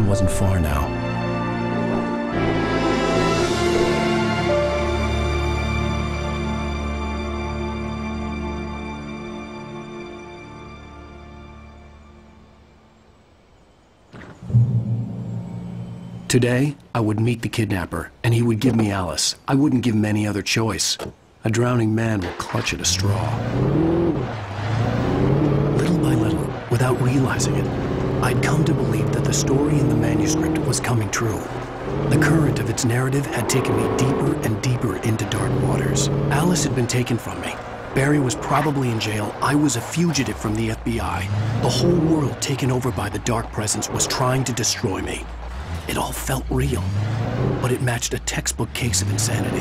wasn't far now. Today, I would meet the kidnapper, and he would give me Alice. I wouldn't give him any other choice. A drowning man will clutch at a straw. Little by little, without realizing it, I'd come to believe that the story in the manuscript was coming true. The current of its narrative had taken me deeper and deeper into dark waters. Alice had been taken from me. Barry was probably in jail. I was a fugitive from the FBI. The whole world taken over by the Dark Presence was trying to destroy me. It all felt real, but it matched a textbook case of insanity.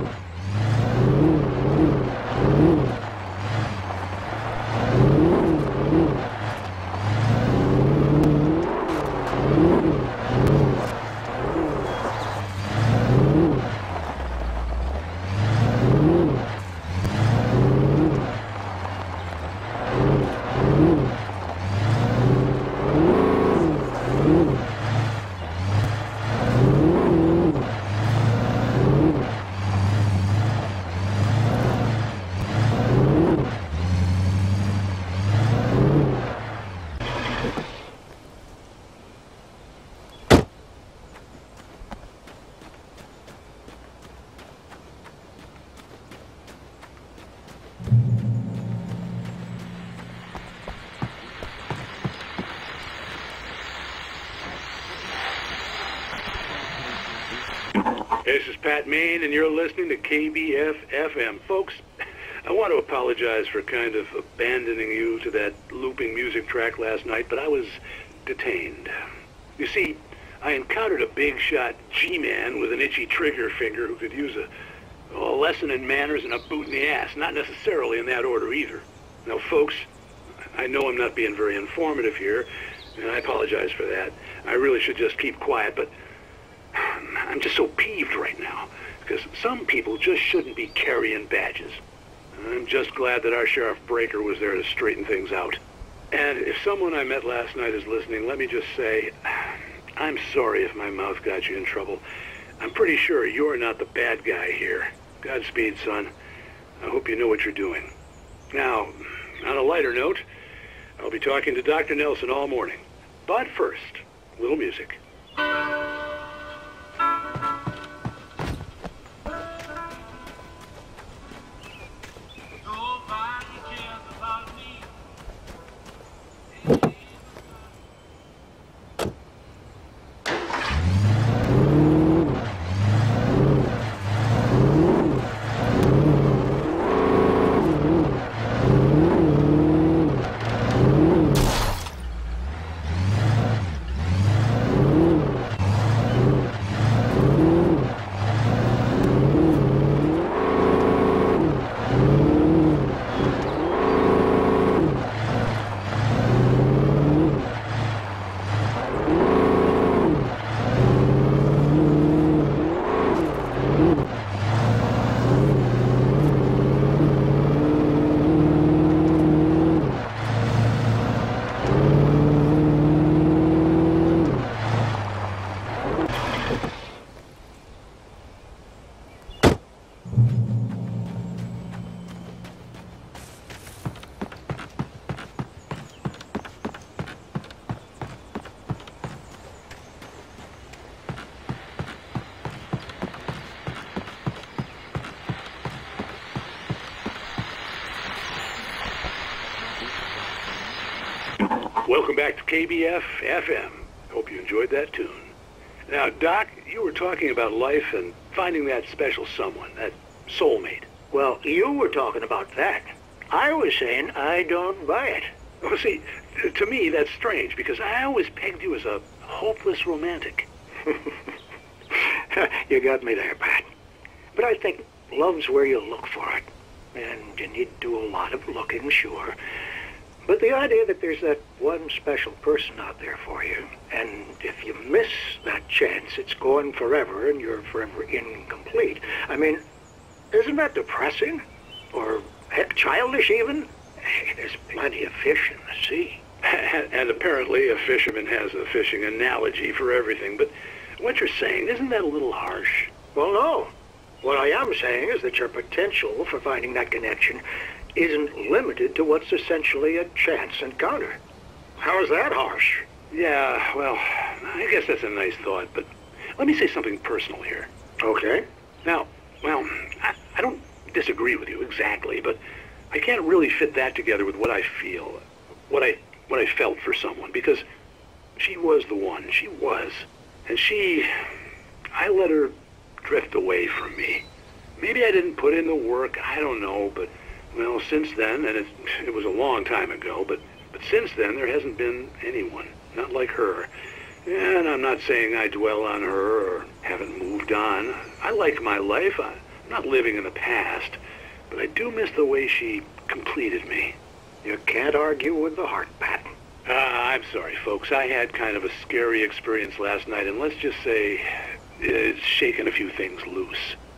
This is Pat Main, and you're listening to KBF-FM. Folks, I want to apologize for kind of abandoning you to that looping music track last night, but I was detained. You see, I encountered a big-shot G-man with an itchy trigger finger who could use a lesson in manners and a boot in the ass, not necessarily in that order either. Now, folks, I know I'm not being very informative here, and I apologize for that. I really should just keep quiet, but I'm just so peeved right now, because some people just shouldn't be carrying badges. I'm just glad that our Sheriff Breaker was there to straighten things out. And if someone I met last night is listening, let me just say, I'm sorry if my mouth got you in trouble. I'm pretty sure you're not the bad guy here. Godspeed, son. I hope you know what you're doing. Now, on a lighter note, I'll be talking to Dr. Nelson all morning. But first, a little music. Welcome back to KBF-FM. Hope you enjoyed that tune. Now, Doc, you were talking about life and finding that special someone, that soulmate. Well, you were talking about that. I was saying I don't buy it. Well, see, to me, that's strange, because I always pegged you as a hopeless romantic. You got me there, Pat. But I think love's where you look for it. And you need to do a lot of looking, sure. But the idea that there's that one special person out there for you, and if you miss that chance, it's gone forever, and you're forever incomplete. I mean, isn't that depressing? Or, heck, childish even? Hey, there's plenty of fish in the sea. And apparently a fisherman has a fishing analogy for everything, but what you're saying, isn't that a little harsh? Well, no. What I am saying is that your potential for finding that connection isn't limited to what's essentially a chance encounter. How is that harsh? Yeah, well, I guess that's a nice thought, but let me say something personal here. Okay. Now, well, I don't disagree with you exactly, but I can't really fit that together with what I feel, what I felt for someone, because she was the one. She was. And I let her drift away from me. Maybe I didn't put in the work, I don't know, but, well, since then, and it was a long time ago, but since then there hasn't been anyone, not like her. And I'm not saying I dwell on her or haven't moved on. I like my life. I'm not living in the past, but I do miss the way she completed me. You can't argue with the heart, Pat. I'm sorry, folks. I had kind of a scary experience last night, and let's just say it's shaken a few things loose.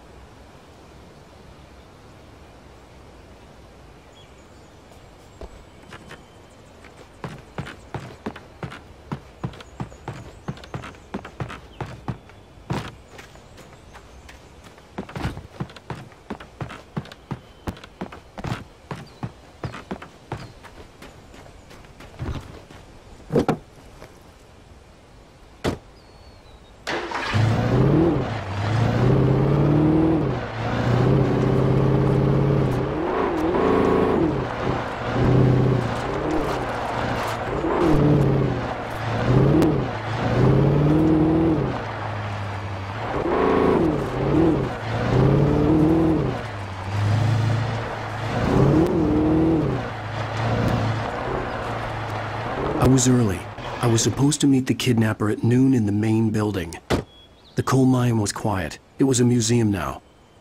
I was early. I was supposed to meet the kidnapper at noon in the main building. The coal mine was quiet. It was a museum now.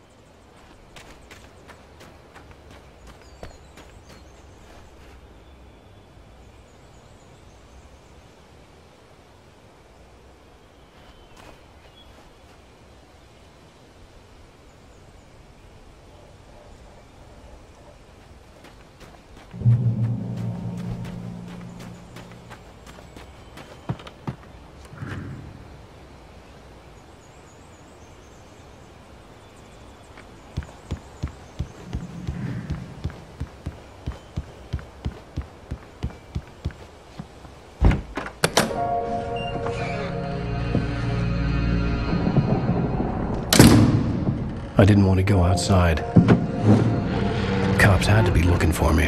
I didn't want to go outside. Cops had to be looking for me.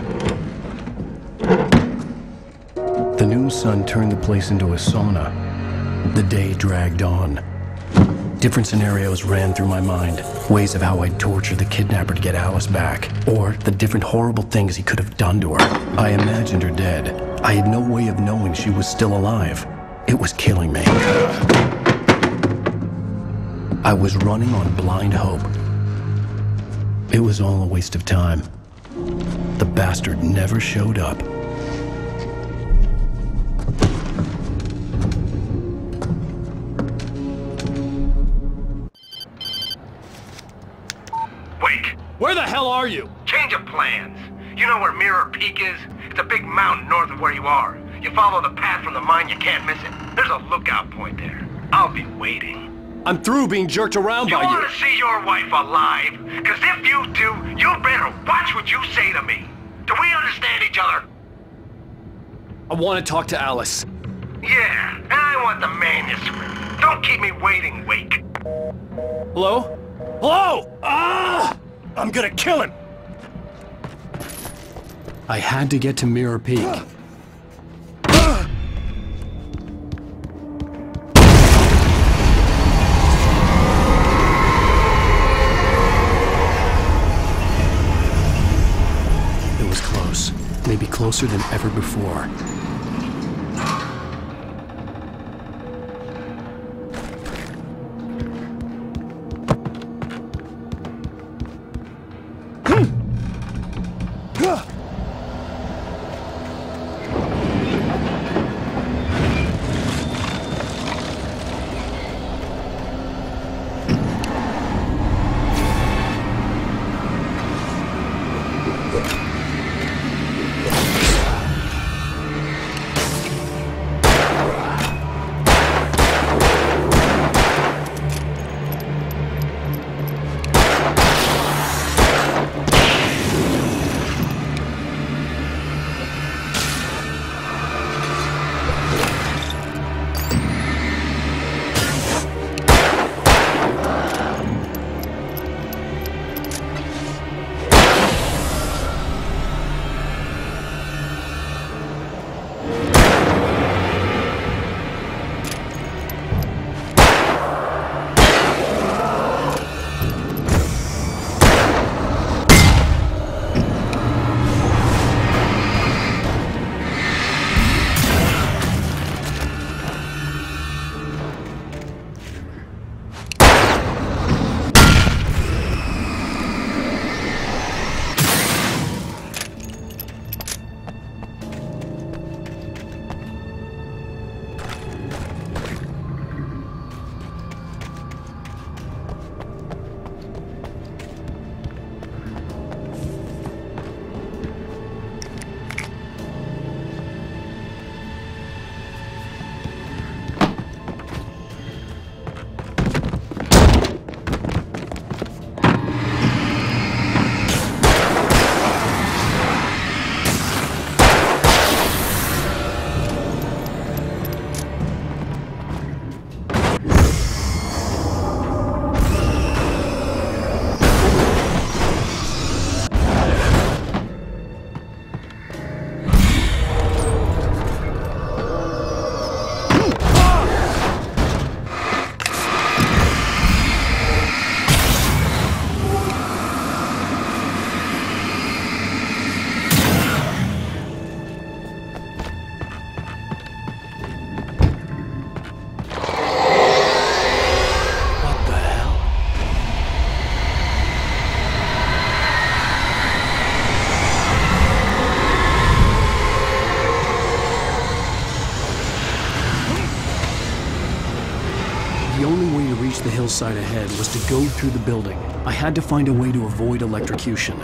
The noon sun turned the place into a sauna. The day dragged on. Different scenarios ran through my mind. Ways of how I'd torture the kidnapper to get Alice back. Or the different horrible things he could have done to her. I imagined her dead. I had no way of knowing she was still alive. It was killing me. I was running on blind hope. It was all a waste of time. The bastard never showed up. Wake! Where the hell are you? Change of plans. You know where Mirror Peak is? It's a big mountain north of where you are. You follow the path from the mine, you can't miss it. There's a lookout point there. I'll be waiting. I'm through being jerked around by You you. want to see your wife alive? Because if you do, you better watch what you say to me. Do we understand each other? I want to talk to Alice. Yeah, and I want the manuscript. Don't keep me waiting, Wake. Hello? Hello! Ah! I'm gonna kill him! I had to get to Mirror Peak. It was close. Maybe closer than ever before. hillside ahead was to go through the building. I had to find a way to avoid electrocution.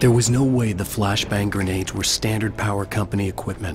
There was no way the flashbang grenades were Standard Power Company equipment.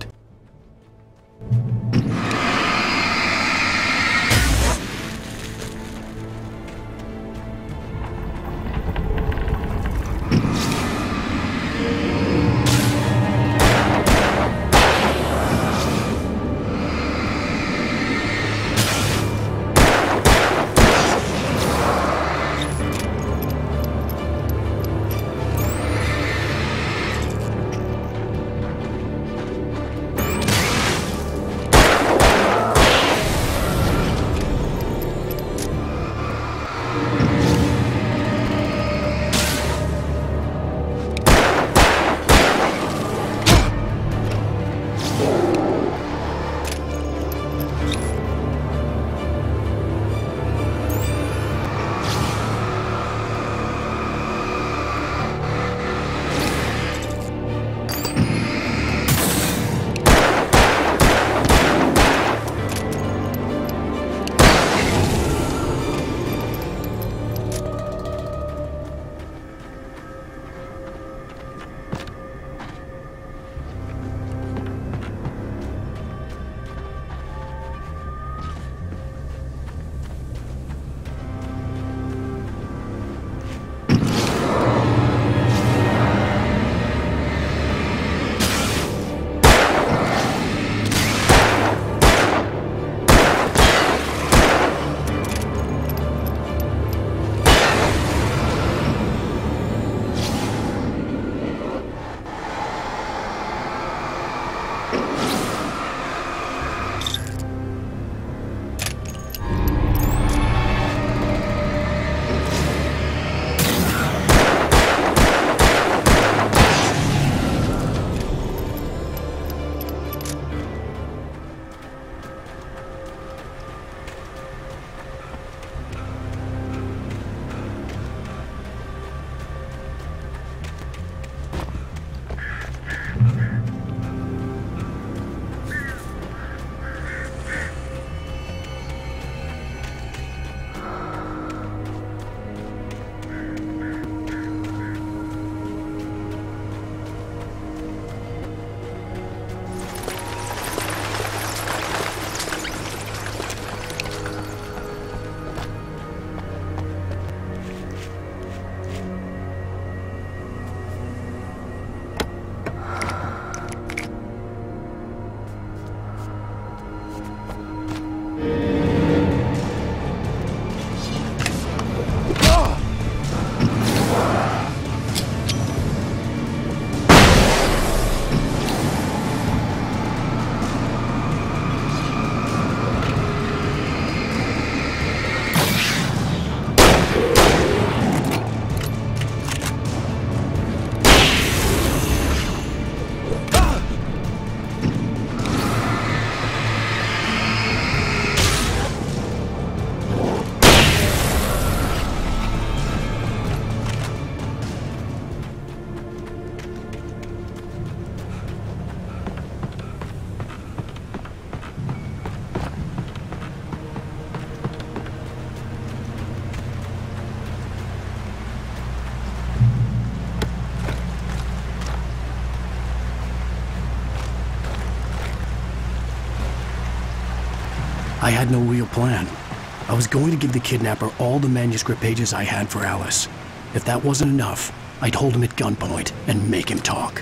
I had no real plan. I was going to give the kidnapper all the manuscript pages I had for Alice. If that wasn't enough, I'd hold him at gunpoint and make him talk.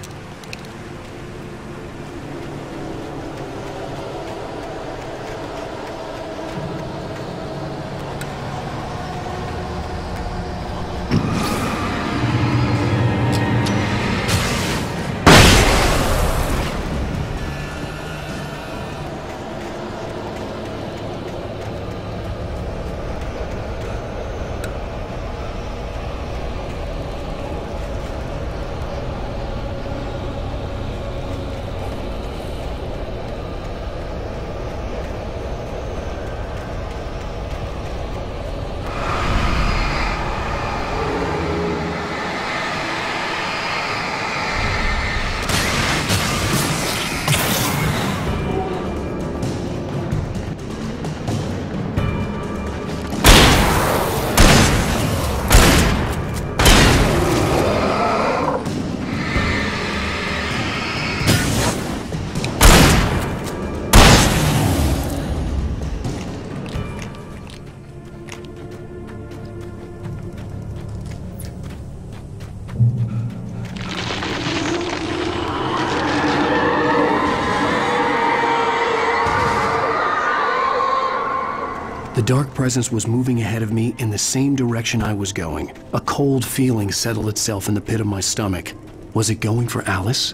dark presence was moving ahead of me in the same direction I was going. A cold feeling settled itself in the pit of my stomach. Was it going for Alice?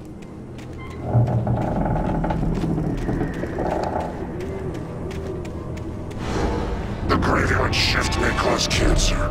The graveyard shift may cause cancer.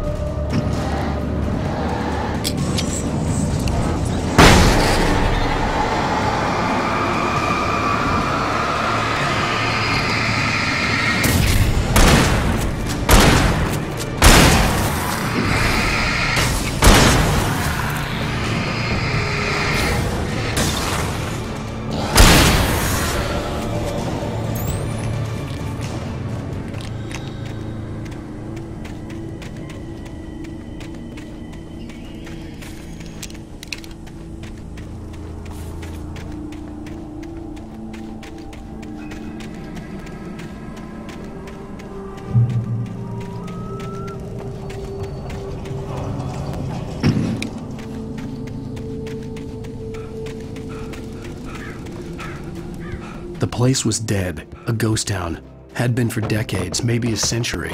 The place was dead, a ghost town. Had been for decades, maybe a century.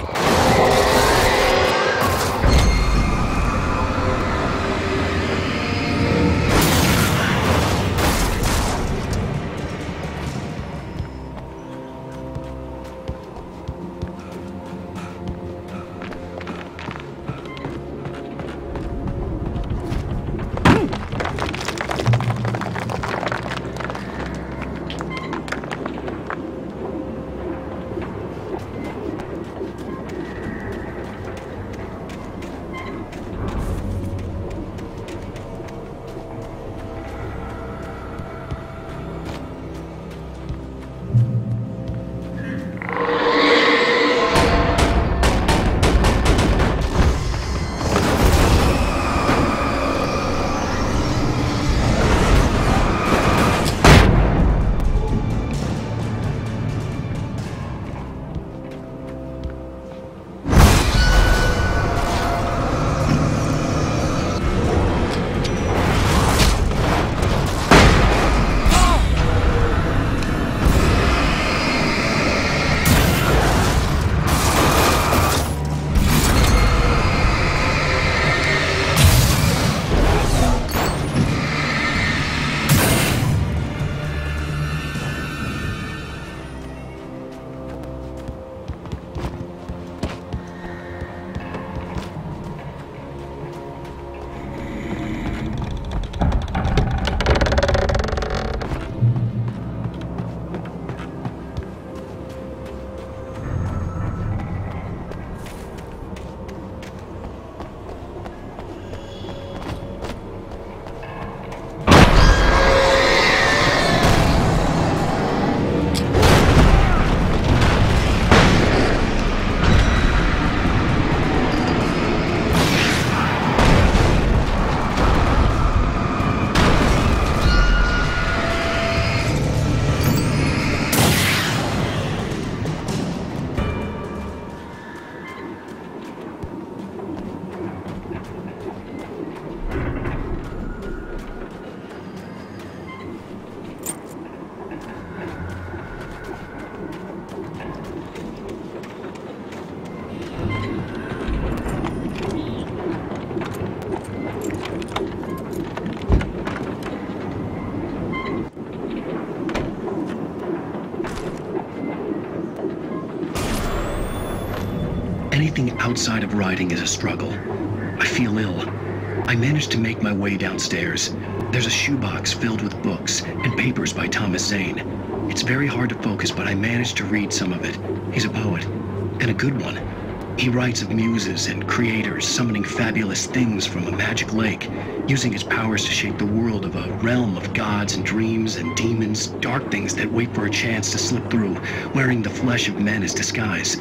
Anything outside of writing is a struggle. I feel ill. I managed to make my way downstairs. There's a shoebox filled with books and papers by Thomas Zane. It's very hard to focus, but I managed to read some of it. He's a poet, and a good one. He writes of muses and creators summoning fabulous things from a magic lake, using his powers to shape the world of a realm of gods and dreams and demons, dark things that wait for a chance to slip through, wearing the flesh of men as disguise.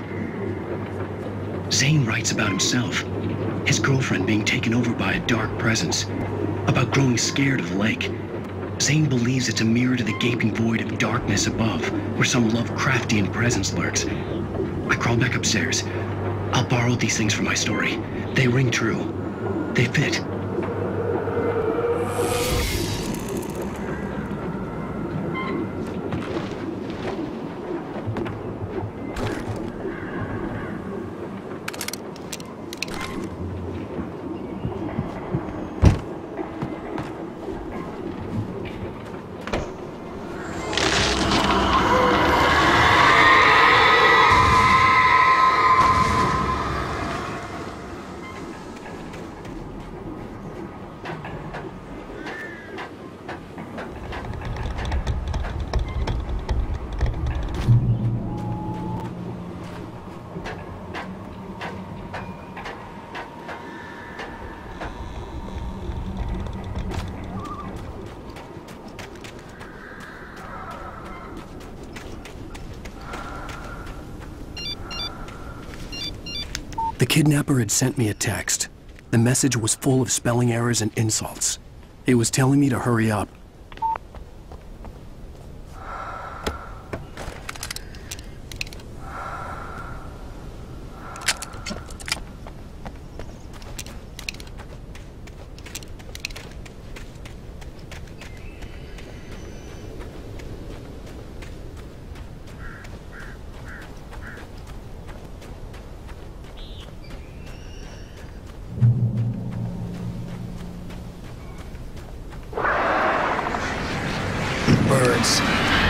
Zane writes about himself, his girlfriend being taken over by a dark presence, about growing scared of the lake. Zane believes it's a mirror to the gaping void of darkness above, where some Lovecraftian presence lurks. I crawl back upstairs. I'll borrow these things for my story. They ring true. They fit. The kidnapper had sent me a text. The message was full of spelling errors and insults. It was telling me to hurry up. Birds.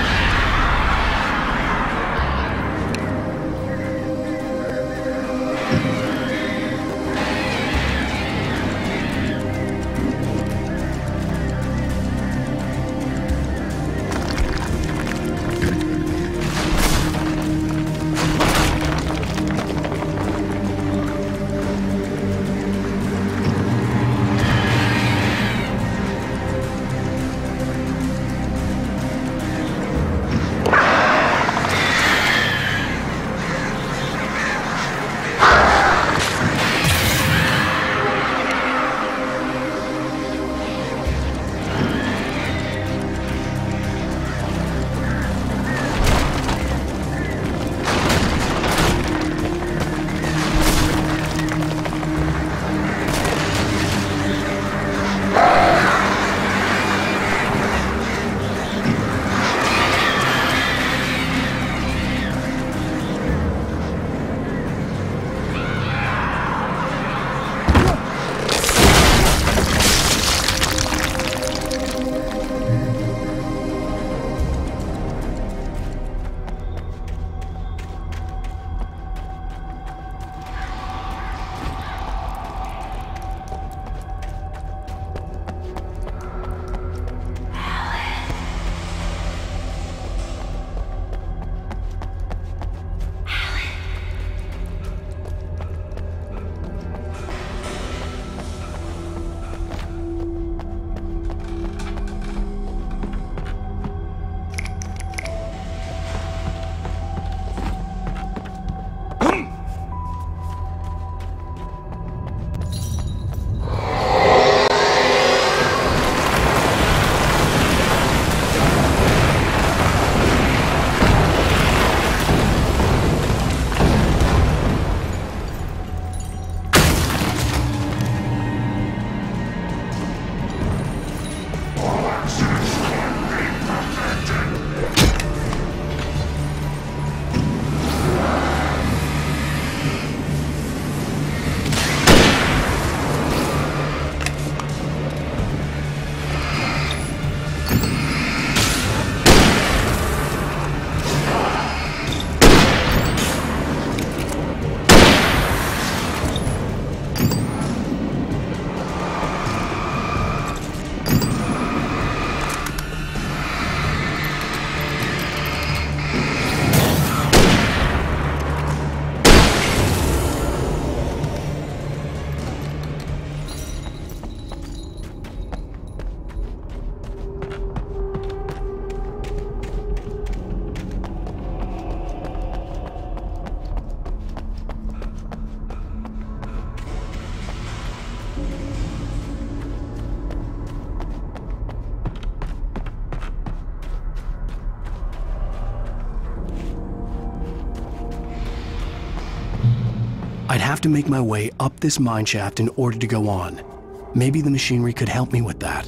I'd have to make my way up this mine shaft in order to go on. Maybe the machinery could help me with that.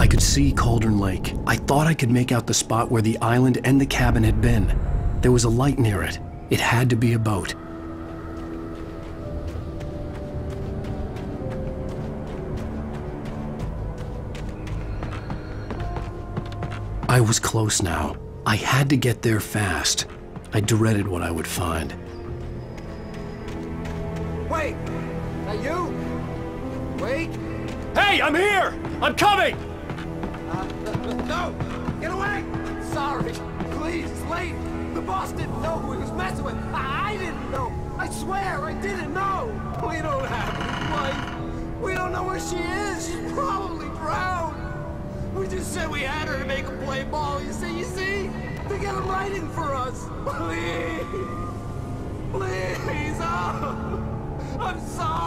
I could see Cauldron Lake. I thought I could make out the spot where the island and the cabin had been. There was a light near it. It had to be a boat. I was close now. I had to get there fast. I dreaded what I would find. Wait! That you? Wait! Hey, I'm here! I'm coming! No! Get away! Sorry. Please, it's late. The boss didn't know who he was messing with. I didn't know. I swear, I didn't know. We don't have any wife. We don't know where she is. She's probably drowned. We just said we had her to make him play ball. You see? To get him writing for us. Please. Please. Oh, I'm sorry.